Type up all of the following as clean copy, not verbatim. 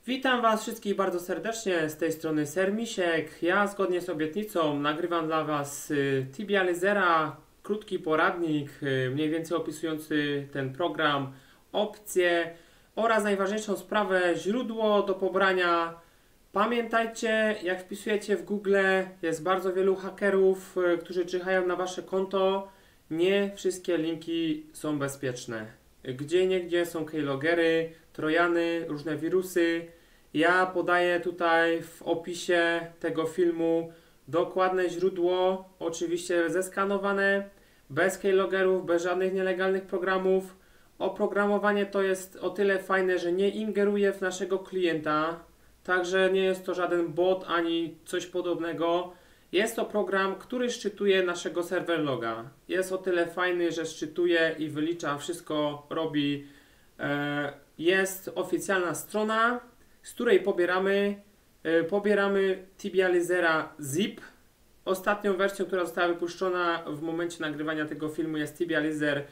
Witam Was wszystkich bardzo serdecznie, z tej strony Sermisiek. Ja zgodnie z obietnicą nagrywam dla Was Tibializera, krótki poradnik, mniej więcej opisujący ten program, opcje oraz najważniejszą sprawę, źródło do pobrania. Pamiętajcie, jak wpisujecie w Google, jest bardzo wielu hakerów, którzy czyhają na Wasze konto. Nie wszystkie linki są bezpieczne. Gdzieniegdzie są keylogery, trojany, różne wirusy. Ja podaję tutaj w opisie tego filmu dokładne źródło, oczywiście zeskanowane, bez keylogerów, bez żadnych nielegalnych programów. Oprogramowanie to jest o tyle fajne, że nie ingeruje w naszego klienta, także nie jest to żaden bot ani coś podobnego. Jest to program, który szczytuje naszego server loga. Jest o tyle fajny, że szczytuje i wylicza, wszystko robi. Jest oficjalna strona, z której pobieramy Tibializera zip. Ostatnią wersją, która została wypuszczona w momencie nagrywania tego filmu, jest Tibializer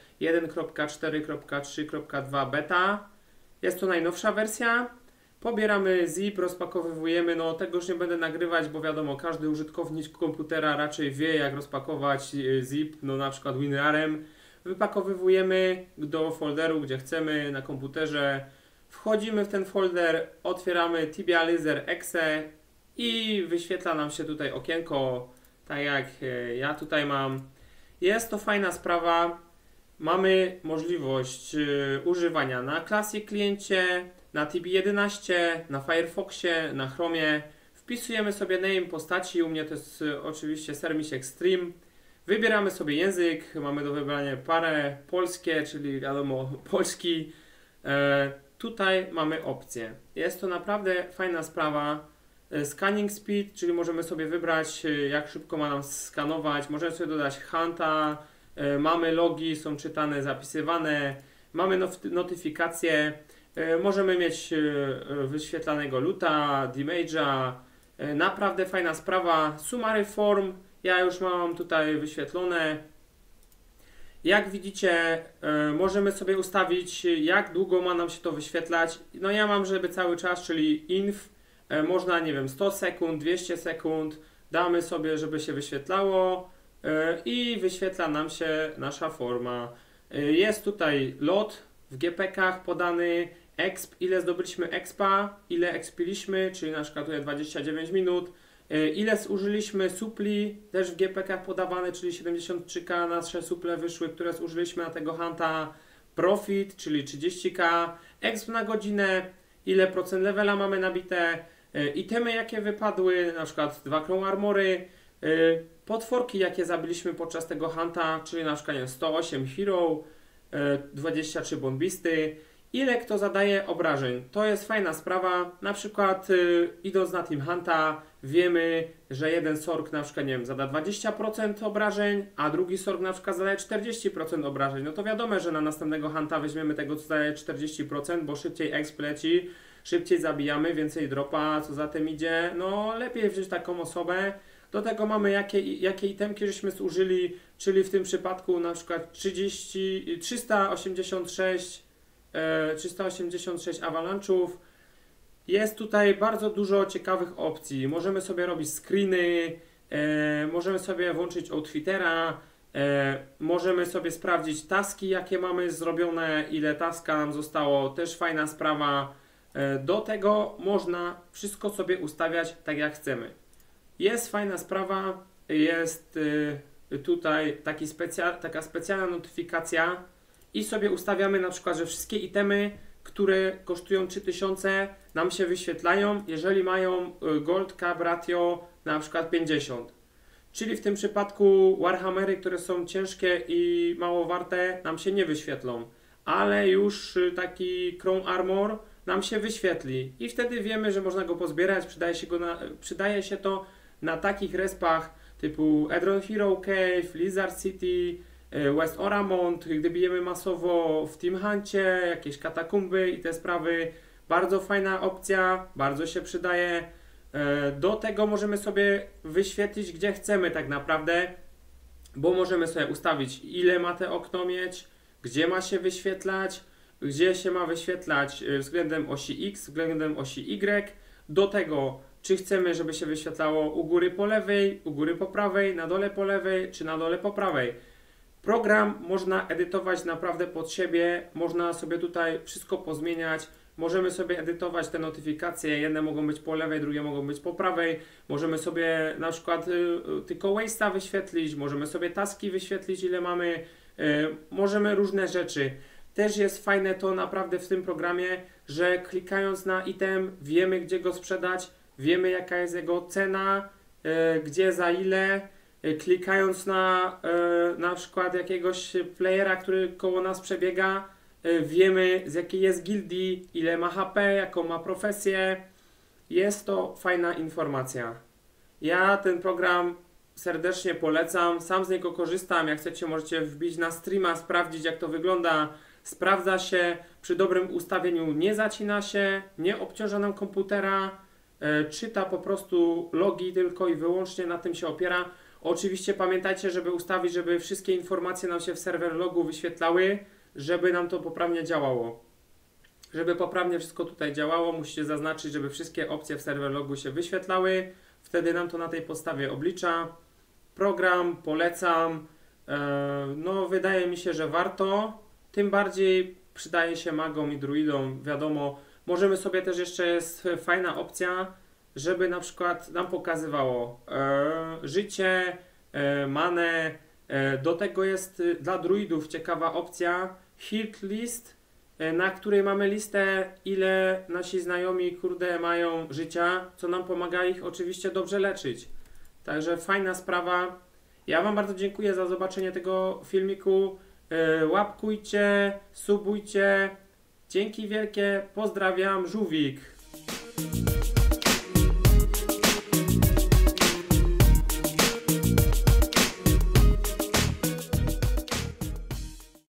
1.4.3.2 beta. Jest to najnowsza wersja. Pobieramy zip, rozpakowujemy, no tego już nie będę nagrywać, bo wiadomo, każdy użytkownik komputera raczej wie, jak rozpakować zip, no na przykład WinRARem. Wypakowujemy do folderu, gdzie chcemy na komputerze. Wchodzimy w ten folder, otwieramy Tibializer exe i wyświetla nam się tutaj okienko, tak jak ja tutaj mam. Jest to fajna sprawa. Mamy możliwość używania na Classic kliencie, na TB11, na Firefoxie, na Chromie. Wpisujemy sobie name postaci, u mnie to jest oczywiście Sermisiek Extreme. Wybieramy sobie język, mamy do wybrania parę polskie, czyli wiadomo polski. Tutaj mamy opcję. Jest to naprawdę fajna sprawa. Scanning speed, czyli możemy sobie wybrać, jak szybko ma nam skanować. Możemy sobie dodać hunta, mamy logi, są czytane, zapisywane, mamy notyfikacje, możemy mieć wyświetlanego loota, damage'a. Naprawdę fajna sprawa. Summary form, ja już mam tutaj wyświetlone. Jak widzicie, możemy sobie ustawić, jak długo ma nam się to wyświetlać. No ja mam, żeby cały czas, czyli inf, można, nie wiem, 100 sekund, 200 sekund, damy sobie, żeby się wyświetlało i wyświetla nam się nasza forma. Jest tutaj lot w GPK-ach podany, exp, ile zdobyliśmy expa, ile expiliśmy, czyli na przykład tutaj 29 minut, ile zużyliśmy supli, też w GPK podawane, czyli 73k nasze suple wyszły, które zużyliśmy na tego hunta, profit, czyli 30k, exp na godzinę, ile procent levela mamy nabite, itemy jakie wypadły, na przykład 2 Crown Armory, potworki jakie zabiliśmy podczas tego hunta, czyli na przykład nie wiem, 108 hero, 23 bombisty, ile kto zadaje obrażeń. To jest fajna sprawa, na przykład idąc na Team Hunta wiemy, że jeden sork na przykład, nie wiem, zada 20% obrażeń, a drugi sork na przykład zadaje 40% obrażeń. No to wiadomo, że na następnego Hunta weźmiemy tego, co zadaje 40%, bo szybciej exp leci, szybciej zabijamy, więcej dropa, co za tym idzie. No lepiej wziąć taką osobę. Do tego mamy jakie itemki żeśmy zużyli, czyli w tym przypadku na przykład 386 avalanchów. Jest tutaj bardzo dużo ciekawych opcji. Możemy sobie robić screeny, możemy sobie włączyć Outfittera, możemy sobie sprawdzić taski, jakie mamy zrobione, ile taska nam zostało, też fajna sprawa. Do tego można wszystko sobie ustawiać tak jak chcemy. Jest fajna sprawa, jest tutaj taka specjalna notyfikacja i sobie ustawiamy na przykład, że wszystkie itemy, które kosztują 3000 nam się wyświetlają, jeżeli mają gold cap ratio na przykład 50. Czyli w tym przypadku Warhammery, które są ciężkie i mało warte, nam się nie wyświetlą, ale już taki Crown Armor nam się wyświetli i wtedy wiemy, że można go pozbierać, przydaje się to na takich respach typu Edron Hero Cave, Lizard City, West Oramont, gdy bijemy masowo w Team Huncie, jakieś katakumby i te sprawy. Bardzo fajna opcja, bardzo się przydaje. Do tego możemy sobie wyświetlić gdzie chcemy tak naprawdę, bo możemy sobie ustawić ile ma te okno mieć, gdzie ma się wyświetlać, gdzie się ma wyświetlać względem osi X, względem osi Y. Do tego, czy chcemy, żeby się wyświetlało u góry po lewej, u góry po prawej, na dole po lewej, czy na dole po prawej. Program można edytować naprawdę pod siebie, można sobie tutaj wszystko pozmieniać. Możemy sobie edytować te notyfikacje, jedne mogą być po lewej, drugie mogą być po prawej. Możemy sobie na przykład tylko Waste'a wyświetlić, możemy sobie taski wyświetlić, ile mamy, możemy różne rzeczy. Też jest fajne to naprawdę w tym programie, że klikając na item wiemy, gdzie go sprzedać, wiemy, jaka jest jego cena, gdzie za ile. Klikając na przykład jakiegoś playera, który koło nas przebiega, wiemy, z jakiej jest gildii, ile ma HP, jaką ma profesję. Jest to fajna informacja. Ja ten program serdecznie polecam, sam z niego korzystam. Jak chcecie, możecie wbić na streama, sprawdzić, jak to wygląda. Sprawdza się, przy dobrym ustawieniu nie zacina się, nie obciąża nam komputera, czyta po prostu logi tylko i wyłącznie, na tym się opiera. Oczywiście pamiętajcie, żeby ustawić, żeby wszystkie informacje nam się w serwer logu wyświetlały, żeby nam to poprawnie działało. Żeby poprawnie wszystko tutaj działało, musicie zaznaczyć, żeby wszystkie opcje w serwer logu się wyświetlały. Wtedy nam to na tej podstawie oblicza. Program polecam. No, wydaje mi się, że warto. Tym bardziej przydaje się magom i druidom. Wiadomo, możemy sobie też jeszcze, jest fajna opcja, żeby na przykład nam pokazywało życie, manę. Do tego jest dla druidów ciekawa opcja Hit List, na której mamy listę, ile nasi znajomi mają życia, co nam pomaga ich oczywiście dobrze leczyć. Także fajna sprawa. Ja Wam bardzo dziękuję za zobaczenie tego filmiku. Łapkujcie, subujcie. Dzięki wielkie, pozdrawiam, Żółwik.